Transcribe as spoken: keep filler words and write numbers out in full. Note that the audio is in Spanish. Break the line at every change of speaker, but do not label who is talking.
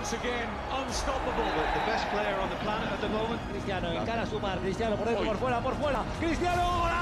once again, unstoppable.
The, the best player on the planet at the moment.
Cristiano, encara a su mar, Cristiano por dentro, por fuera, por fuera. Cristiano, ¡golazo!